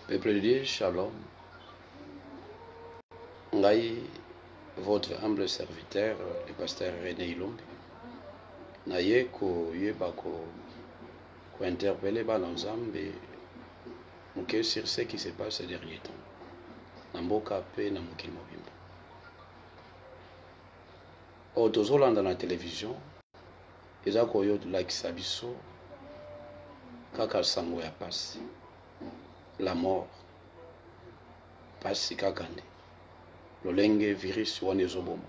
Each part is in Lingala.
Peuple de Dieu, shalom. Ngai, votre humble serviteur, le pasteur René Ilombi. Naye ko yeba ko interpeller Balanzambe sur ce qui se passe ces derniers temps. Namboka pe na mokili mobimba. O tozolanda na télévision, eza koyo lakisa biso kaka sango ya pasi. La mort. Pasi kaka nde. Lolenge virus wana ezoboma.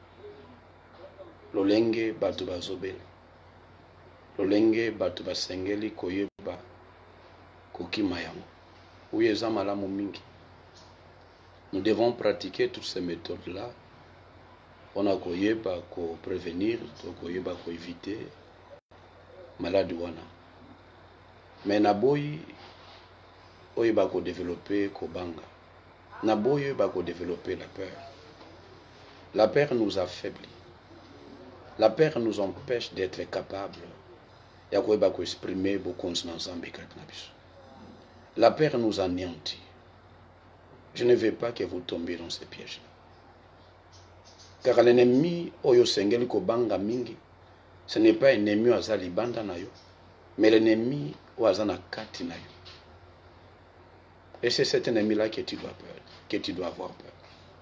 Lolenge bato bazobela. Lolenge bato basengeli koyeba kokima yango. Oui, eza malamu mingi. Nous devons pratiquer toutes ces méthodes-là. On a koyeba ko prévenir, koyeba ko éviter maladie wana. Mais naboyi oyeba ko développer ko banga. Naboyi oyeba ko développer la peur. La peur nous affaiblit. La peur nous empêche d'être capables ya koyeba ko exprimer beaucoup Nzambe kati na biso. La peur nous anéantit. Je ne veux pas que vous tombiez dans ces pièges-là. Car l'ennemi oyo sengeli ko banga mingi, ce n'est pas un ennemi aza libanda na yo, mais l'ennemi o aza na kati na yo. Et c'est cet ennemi-là que tu dois peur, que tu dois avoir peur.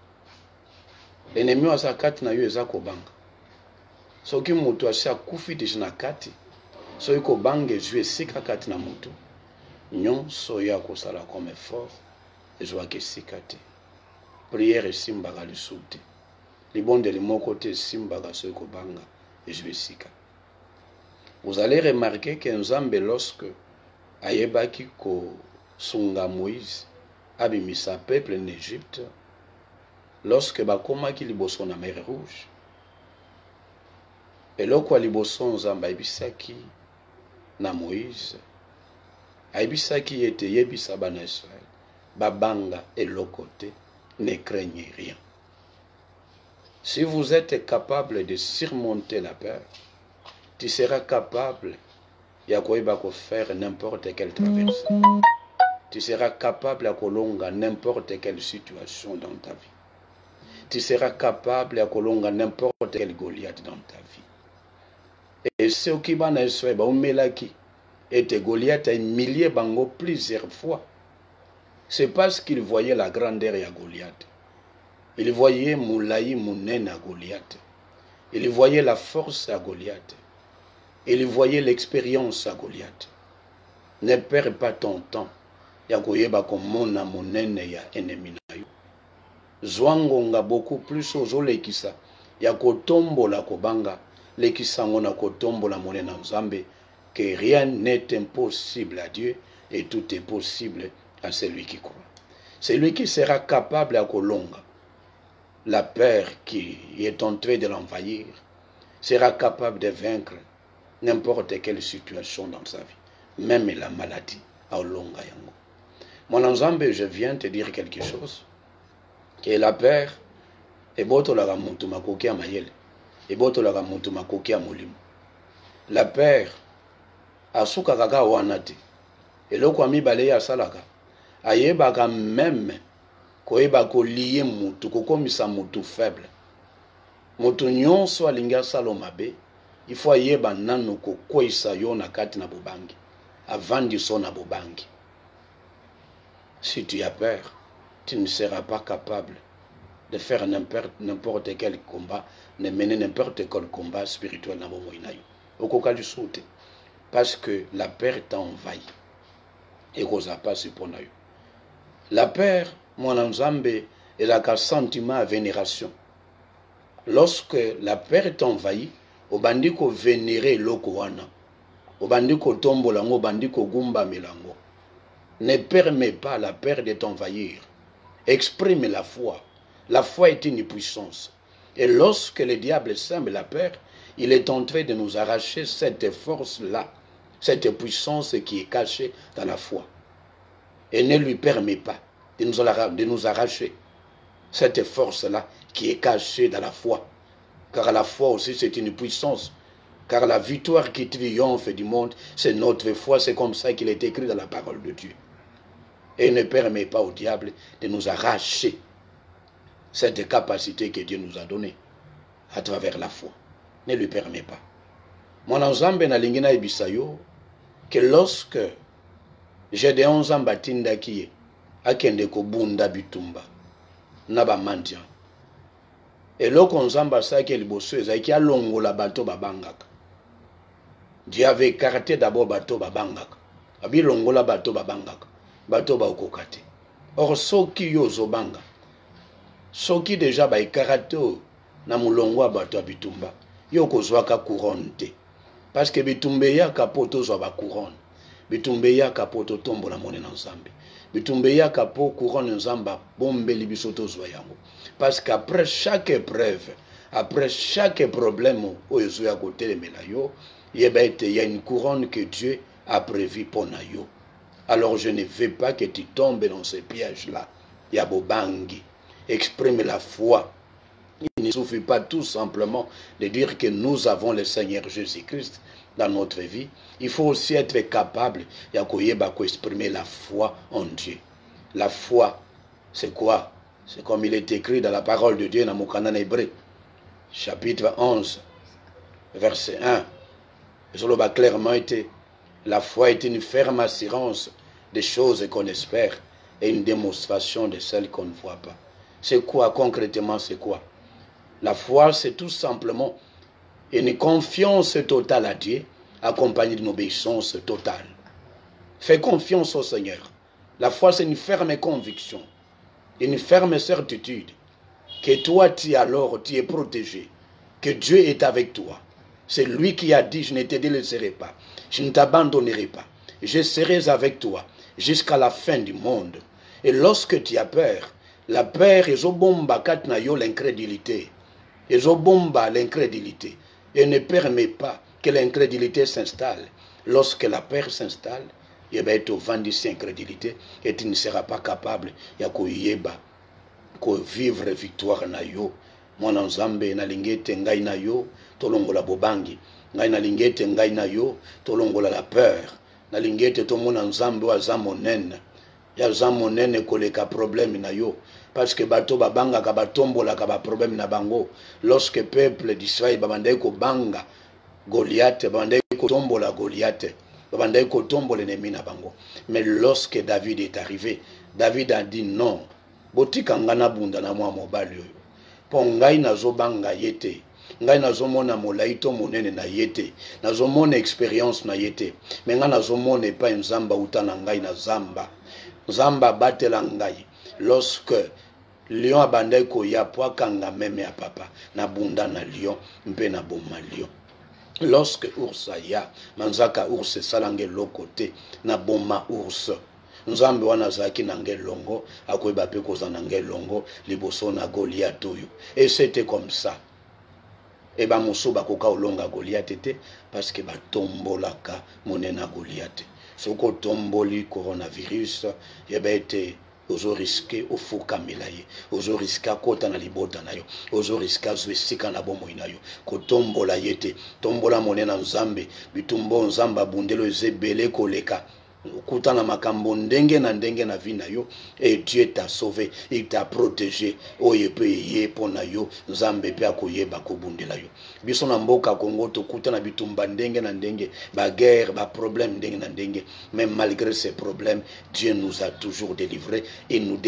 L'ennemi aza kati na yo eza ko banga. Soki mutu asi akufi deja na kati, soki ko banga ezwi esika kati na mutu, nyonso oyo akosala comme effort ezwaki esika te. Prière esimbaka lisusu te. Libondeli moko te esimbaka soki kobanga ezwi esika. Vous allez remarquer que Nzambe, lorsque ayebaki kosunga Moïse abimisa peuple en Égypte, lorsque bakomaki liboso na mer rouge, eloko ya liboso Nzambe ayebisaki na Moïse, ayebisaki ete yebisa bana Israël babanga eloko te, ne craignez rien. Si vous êtes capable de surmonter la peur, tu seras capable de faire n'importe quelle traversée. Tu seras capable de kolonga n'importe quelle situation dans ta vie. Tu seras capable de kolonga n'importe quel Goliath dans ta vie. Et ceux qui vont Israël, et Goliath a humilié bango plusieurs fois. C'est parce qu'il voyait la grandeur de Goliath. Il voyait Moulaï Mounen à Goliath. Il voyait la force à Goliath. Il voyait l'expérience à Goliath. Ne perds pas ton temps. Yakoyeba komona monene ya ennemi na yo. Zwangonga beaucoup plus ozolekisa. Yakotombola kobanga. Lekisango na kotombola monena Nzambe. Que rien n'est impossible à Dieu et tout est possible à celui qui croit. Celui qui sera capable à kolonga. La peur qui est en train de l'envahir sera capable de vaincre n'importe quelle situation dans sa vie, même la maladie. Mon Nzambe, je viens te dire quelque chose, que la peur est botolaga mutu makoki ya mayele, et botolaga mutu makoki ya molimo. La peur asuka kaka wana te, eloko mibale ya salaka, ayebaka même koyeba koliye mutu, kokomisa mutu faible. Mutu nyonso alingi asala mabe, il faut ayeba nanu kokwesa yo na kati na bobangi, avandi so na bobangi. Si tu as peur, tu ne seras pas capable de faire n'importe quel combat, de mener n'importe quel combat spirituel na bomo inayo. Okoka du saute, parce que la peur t'a envahi. Et koza pas supona yo. La peur, mon Nzambe, est un sentiment à vénération. Lorsque la peur t'envahit, obandi ko vénérer loko wana, obandi ko tombola ngo, obandi ko gumba melango. Ne permets pas la peur de t'envahir. Exprime la foi. La foi est une puissance. Et lorsque le diable sème la peur, il est en train de nous arracher cette force-là, cette puissance qui est cachée dans la foi. Et ne lui permet pas de nous arracher cette force-là qui est cachée dans la foi. Car la foi aussi, c'est une puissance. Car la victoire qui triomphe du monde, c'est notre foi. C'est comme ça qu'il est écrit dans la parole de Dieu. Et ne permet pas au diable de nous arracher cette capacité que Dieu nous a donnée à travers la foi. Ne lui permet pas. Mon ensemble na lingina ibisayo que lorsque Gédéon Nzamba tindaki akende ko bunda bitumba na ba mandia. Et loko Nzamba saki liboso ezaki alongola bato babangaka. Dieu avait écarté d'abord bato babangaka. Abi longola bato babangaka. Bato ba okokate. Or soki yo zobanga. Soki déjà ba écarté na mulongwa bato abitumba. Yo kozwaka couronne te. Parce que bitumbe ya kapoto zwa ba couronne. Bitumbe ya kapoto tombo na monena Nzambe. Bitumbe ya kapo couronne Nzamba bombe libisoto zwa yango. Parce qu'après chaque épreuve, après chaque problème oyo zo ya kotelemela yo, il y a une couronne que Dieu a prévue pour yo. Alors je ne veux pas que tu tombes dans ces pièges-là. Yabobangi. Exprime la foi. Il ne suffit pas tout simplement de dire que nous avons le Seigneur Jésus-Christ dans notre vie. Il faut aussi être capable d'exprimer la foi en Dieu. La foi, c'est quoi? C'est comme il est écrit dans la parole de Dieu dans Moukana Hébreu, chapitre 11, verset 1. Cela clairement été, la foi est une ferme assurance des choses qu'on espère et une démonstration de celles qu'on ne voit pas. C'est quoi concrètement, c'est quoi? La foi, c'est tout simplement une confiance totale à Dieu, accompagnée d'une obéissance totale. Fais confiance au Seigneur. La foi, c'est une ferme conviction, une ferme certitude que toi, tu es protégé, que Dieu est avec toi. C'est lui qui a dit, je ne te délaisserai pas, je ne t'abandonnerai pas, je serai avec toi jusqu'à la fin du monde. Et lorsque tu as peur, la peur est l'incrédulité. L'incrédulité. Et ne permet pas que l'incrédulité s'installe. Lorsque la peur s'installe, il va être au vent de cette incrédulité et tu ne seras pas capable de vivre victoire na yo. Mon Nzambe na lingete ngai na yo, tolongola bobangi. Ngai na lingete ngai na yo, tolongola la peur. Na lingete to mon Nzambe wa zamonene. Ya zamonene koleka problème na yo. Parce que bato babanga ka batombola ka ba problème na bango. Lorsque peuple d'Israël babandai ko banga Goliath, babandai ko tombola Goliath, babandai ko tombola l'ennemi na bango. Mais lorsque David est arrivé, David a dit non. Botika ngana bunda na mwa mobali oyo. Po ngai nazobanga yete. Ngai nazomona molaito monene na yete. Nazomona expérience na yete. Mais nga nazomona pas nzamba utana ngai na zamba. Nzamba batela ngai. Lorsque lion abandai koya po akanga meme ya papa na bunda na lion mpe na boma lion. Lorsque ours aya manzaka ours salange lokote na boma ours. Nzambe wana zaki na ngelongo akoyeba pe koza na ngelongo liboso na Goliath oyo. Et c'était comme ça. Et ba muso bakoka olonga Goliath te parce que batombolaka monena Goliath. Soko tomboli coronavirus yeba ete ozo risqué au fuka milaye, ozo risqué kota na libota na yo, ozo risqué zwesika na bomoi na yo, ko tombola yete, tombola monena Nzambe, bitumbo Nzamba bundelo ezebele koleka. Kutana makambo ndenge na vie na yo, et Dieu t'a sauvé, il t'a protégé. Oye pe ye pona yo, Nzambe pe akoyeba ko bundela yo. Biso na mboka Kongo to kutana bitumba ndenge na ndenge, ba guerre, ba problème ndenge na ndenge. Mais malgré ces problèmes, Dieu nous a toujours délivrés, il nous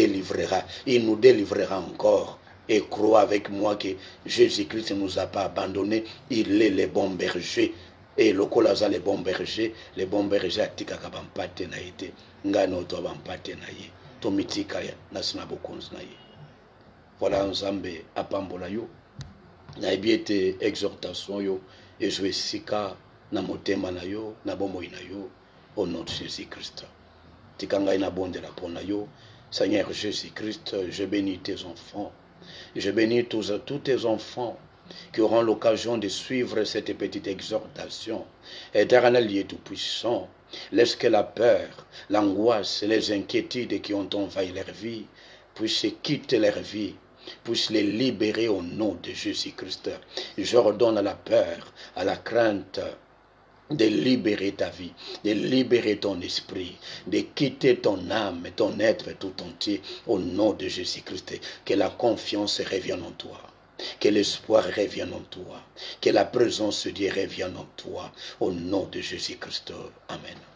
délivrera encore. Et crois avec moi que Jésus-Christ ne nous a pas abandonnés, il est le bon berger. Et le colaza les bons bergers atika kabampate na ite ngano to bampate na ye to mitika ya nasina bokonzi na ye. Voilà Nzambe apambola yo na ebiete exhortation yo et jouer sika na motema na yo na bomoi na yo au nom de Jésus-Christ. Tika ngai na bonde la pona yo. Seigneur Jésus-Christ, je bénis tes enfants. Je bénis tous tes enfants qui auront l'occasion de suivre cette petite exhortation. Éternel Dieu Tout-Puissant, laisse que la peur, l'angoisse, les inquiétudes qui ont envahi leur vie puissent quitter leur vie, puissent les libérer au nom de Jésus-Christ. J'ordonne à la peur, à la crainte, de libérer ta vie, de libérer ton esprit, de quitter ton âme, ton être tout entier au nom de Jésus-Christ. Que la confiance revienne en toi. Que l'espoir revienne en toi. Que la présence de Dieu revienne en toi. Au nom de Jésus-Christ. Amen.